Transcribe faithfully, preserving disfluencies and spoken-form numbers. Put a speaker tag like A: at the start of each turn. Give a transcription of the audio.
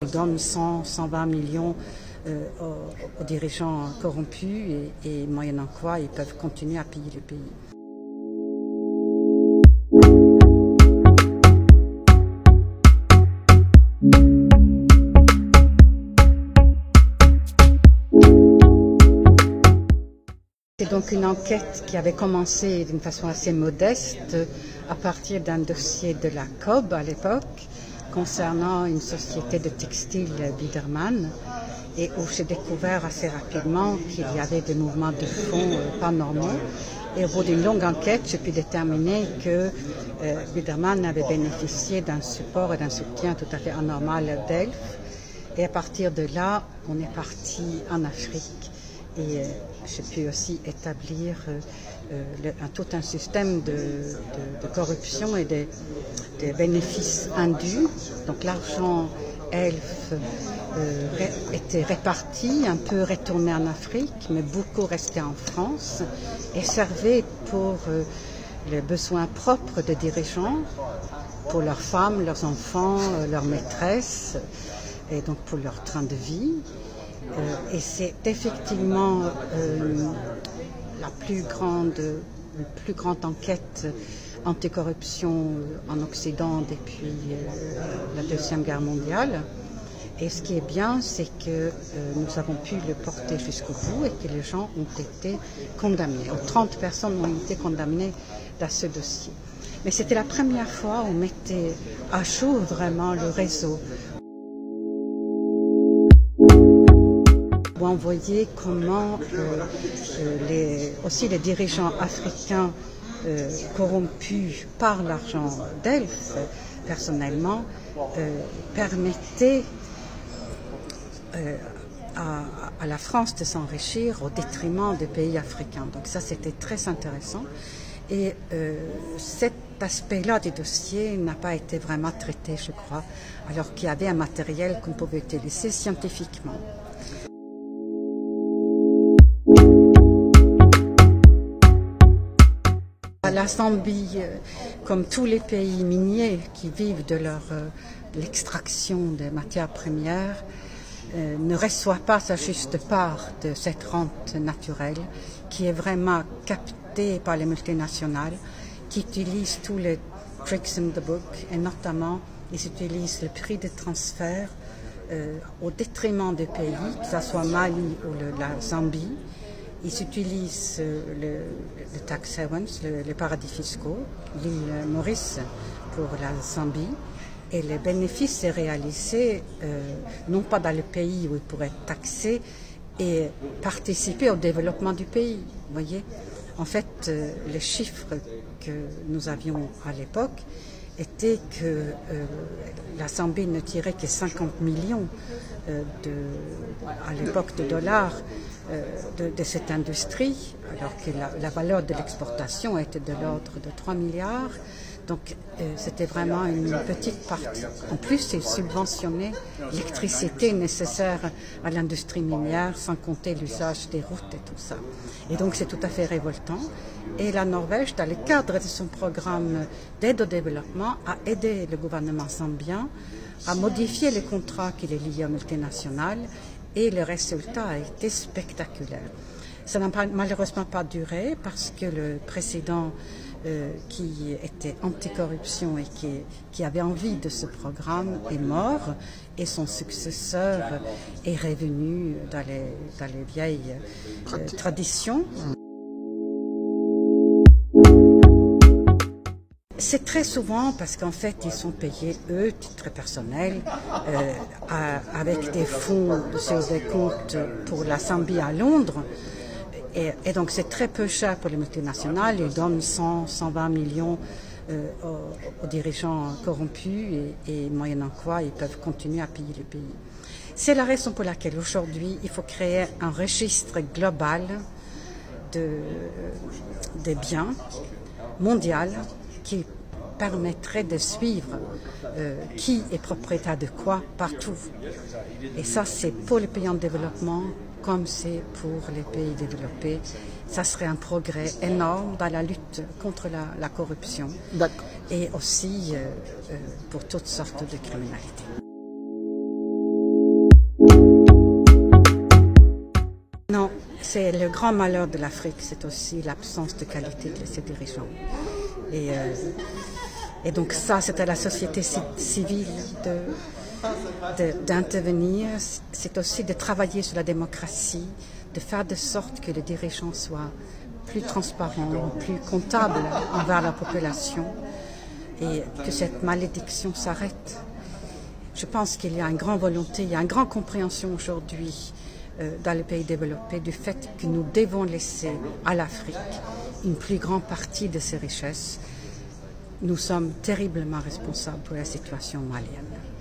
A: Ils donnent cent, cent vingt millions euh, aux, aux dirigeants corrompus et, et moyennant quoi ils peuvent continuer à piller le pays. C'est donc une enquête qui avait commencé d'une façon assez modeste à partir d'un dossier de la C O B à l'époque concernant une société de textile Biedermann et où j'ai découvert assez rapidement qu'il y avait des mouvements de fonds euh, pas normaux. Et au bout d'une longue enquête, j'ai pu déterminer que euh, Biedermann avait bénéficié d'un support et d'un soutien tout à fait anormal d'Elf. Et à partir de là, on est parti en Afrique. Et euh, j'ai pu aussi établir euh, euh, le, un, tout un système de, de, de corruption et de, de bénéfices indus. Donc l'argent Elf euh, ré, était réparti, un peu retourné en Afrique, mais beaucoup restait en France et servait pour euh, les besoins propres des dirigeants, pour leurs femmes, leurs enfants, euh, leurs maîtresses, et donc pour leur train de vie. Euh, et c'est effectivement euh, la plus grande, la plus grande enquête anticorruption en Occident depuis euh, la Deuxième Guerre mondiale. Et ce qui est bien, c'est que euh, nous avons pu le porter jusqu'au bout et que les gens ont été condamnés. trente personnes ont été condamnées dans ce dossier. Mais c'était la première fois où on mettait à jour vraiment le réseau. On voyait comment euh, les, aussi les dirigeants africains euh, corrompus par l'argent d'Elf, personnellement, euh, permettaient euh, à, à la France de s'enrichir au détriment des pays africains. Donc ça, c'était très intéressant. Et euh, cet aspect-là du dossier n'a pas été vraiment traité, je crois, alors qu'il y avait un matériel qu'on pouvait utiliser scientifiquement. La Zambie, comme tous les pays miniers qui vivent de leur euh, l'extraction des matières premières, euh, ne reçoit pas sa juste part de cette rente naturelle qui est vraiment captée par les multinationales qui utilisent tous les tricks in the book et notamment ils utilisent le prix de transfert euh, au détriment des pays, que ce soit Mali ou le, la Zambie. Ils utilisent euh, le, le tax havens, le, les paradis fiscaux, l'île Maurice pour la Zambie, et le bénéfice est réalisé euh, non pas dans le pays où ils pourraient taxer et participer au développement du pays. Vous voyez, en fait, euh, les chiffres que nous avions à l'époque étaient que euh, la Zambie ne tirait que cinquante millions euh, de, à l'époque de dollars euh, de, de cette industrie, alors que la, la valeur de l'exportation était de l'ordre de trois milliards. Donc euh, c'était vraiment une petite partie. En plus, ils subventionnaient l'électricité nécessaire à l'industrie minière, sans compter l'usage des routes et tout ça. Et donc c'est tout à fait révoltant. Et la Norvège, dans le cadre de son programme d'aide au développement, a aidé le gouvernement zambien à modifier les contrats qui les liaient aux multinationales et le résultat a été spectaculaire. Ça n'a malheureusement pas duré parce que le président euh, qui était anticorruption et qui, qui avait envie de ce programme est mort et son successeur est revenu dans les, dans les vieilles euh, traditions. C'est très souvent parce qu'en fait, ils sont payés, eux, titre personnel, euh, à, avec des fonds sur des comptes pour la Zambie à Londres. Et, et donc, c'est très peu cher pour les multinationales. Ils donnent cent, cent vingt millions euh, aux, aux dirigeants corrompus et, et moyennant quoi, ils peuvent continuer à piller le pays. C'est la raison pour laquelle aujourd'hui, il faut créer un registre global de, des biens mondial qui permettrait de suivre euh, qui est propriétaire de quoi partout. Et ça, c'est pour les pays en développement comme c'est pour les pays développés. Ça serait un progrès énorme dans la lutte contre la, la corruption et aussi euh, euh, pour toutes sortes de criminalité. c'est le grand malheur de l'Afrique, c'est aussi l'absence de qualité de ses dirigeants. Et, euh, et donc ça, c'est à la société civile d'intervenir. C'est aussi de travailler sur la démocratie, de faire de sorte que les dirigeants soient plus transparents, plus comptables envers la population et que cette malédiction s'arrête. Je pense qu'il y a une grande volonté, il y a une grande compréhension aujourd'hui euh, dans les pays développés du fait que nous devons laisser à l'Afrique une plus grande partie de ses richesses. Nous sommes terriblement responsables pour la situation malienne.